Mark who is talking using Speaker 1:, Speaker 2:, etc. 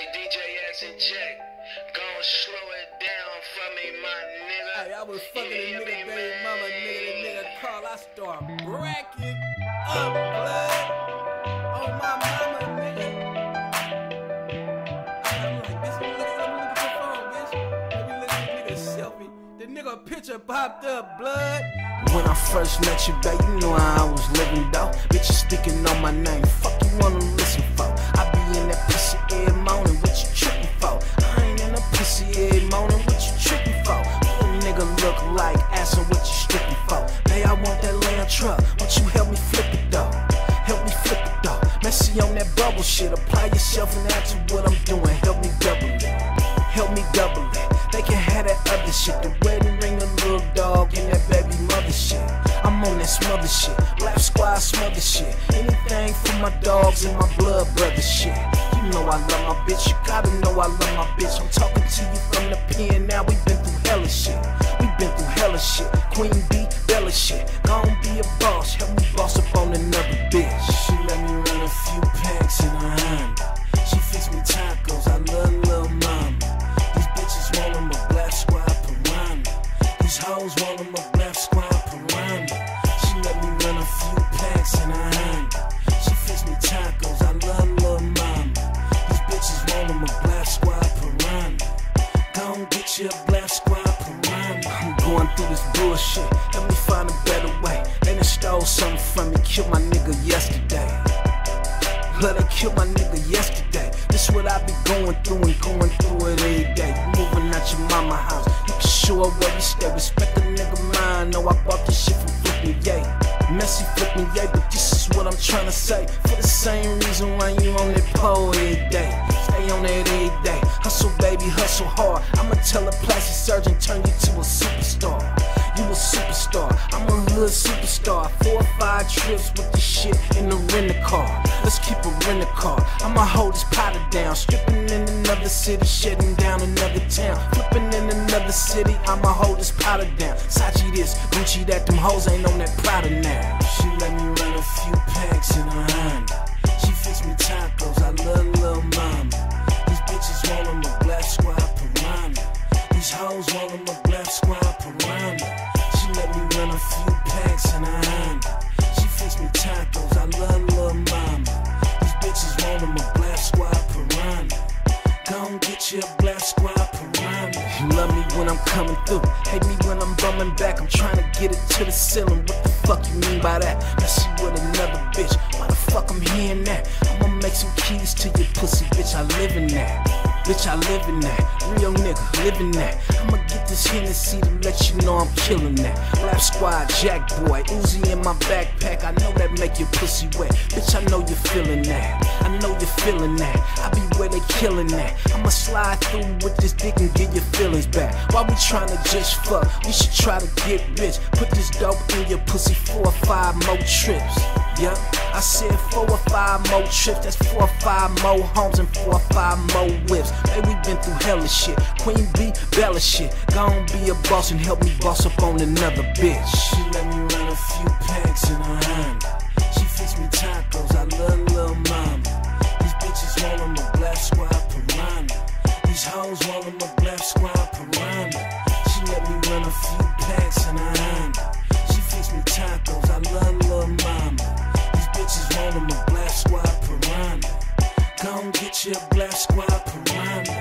Speaker 1: DJ and Jack, gon' slow it down for me, my nigga.
Speaker 2: Hey, I was fucking a nigga, baby mama, nigga, the nigga Carl. I start bracking up, blood. On my mama, nigga. I'm like, bitch, look at your phone, bitch. Let me look at the nigga's selfie. The nigga picture popped up, blood.
Speaker 3: When I first met you, babe, you know how I was living, though. Bitches speaking on my name, fuck you wanna listen for? I be in that pussy every morning, what you tripping for? I ain't in a pussy every morning, what you tripping for? Little nigga look like asking what you stripping for? Hey, I want that land truck, won't you help me flip it, though? Help me flip it, though. Messy on that bubble shit, apply yourself and add to what I'm doing. Help me double it, help me double it. They can have that other shit, the wedding ring, a little dog, and that baby mother shit. I'm on that smother shit, Black Squad smother shit. Anything for my dogs and my blood brother shit. You know I love my bitch, you gotta know I love my bitch. I'm talking to you from the pen, now we been through hella shit. We been through hella shit, Queen B, Bella shit. Gon' be a boss, help me boss up on another bitch. She let me run a few packs in her hand. She fix me tacos, I love little mama. These bitches want them a Black Squad piranha. These hoes want them a Black Squad piranha. She let me run a few packs in her hand. She fix me tacos, I love little mama. These bitches want them a Black Squad piranha. Gon' get you a Black Squad piranha. I'm going through this bullshit, let me find a better way. They done stole something from me, killed my nigga yesterday. Let her kill my nigga yesterday. This what I be going through and going through it every day. You moving out your mama house, you can show her where we stay. Respect the nigga mine, know I bought this shit from Flippin' Yay. Messy Flippin' Yay, but this is what I'm trying to say. For the same reason why you on that pole every day. Stay on that every day. Hustle baby, hustle hard. I'ma tell a plastic surgeon, turn you to a superstar. You a superstar, I'm a hood superstar. 4 or 5 trips with this shit in the rent-a-car. Let's keep a rent-a-car. I'ma hold this powder down. Stripping in another city, shutting down another town. Flipping in another city, I'ma hold this powder down. Sachi this, Gucci that, them hoes ain't on that Prada now. She let me run a few packs in her hand. She fix me tacos, I love little mama. These bitches want them a Black Squad piranha. These hoes want them a Black Squad piranha. She let me run a few packs in her hand. She fix me tacos, I love little mama. These bitches want them a Black Squad piranha. Gon' get you a Black Squad piranha. You love me when I'm coming through, hate me when I'm bumming back. I'm trying to get it to the ceiling, what the fuck you mean by that? Messy with another bitch, why the fuck I'm hearing that? I'ma make some keys to your pussy, bitch, I live in that. Bitch, I live in that, real nigga, living that. I'ma get this Hennessy to let you know I'm killing that. Black Squad, Jack boy, Uzi in my backpack. I know that make your pussy wet. Bitch, I know you're feeling that. I know you're feeling that. I be where they killing that. I'ma slide through with this dick and get your feelings back. Why we tryna just fuck? We should try to get rich. Put this dope in your pussy 4 or 5 more trips. Yup, I said 4 or 5 more trips. That's 4 or 5 more homes and 4 or 5 more whips. Hey, we been through hella shit. Queen B, Bella shit. Gon' be a boss and help me boss up on another bitch. She let me run a few packs in her hand. She fix me tacos, I love little mama. These bitches want them a Black Squad piranha. These hoes want them a Black Squad piranha. She let me run a few packs in her hand. She fix me tacos, I love little mama. These bitches want them a Black Squad piranha. Gon' get you a Black Squad piranha.